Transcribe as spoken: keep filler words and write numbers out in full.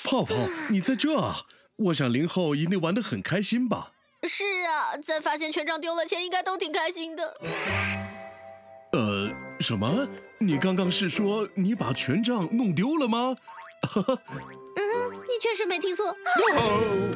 泡泡，你在这啊？我想林后一定玩得很开心吧？ 是啊，在发现权杖丢了前，应该都挺开心的。 呃，什么？你刚刚是说你把权杖弄丢了吗？ 嗯，你确实没听错。 哦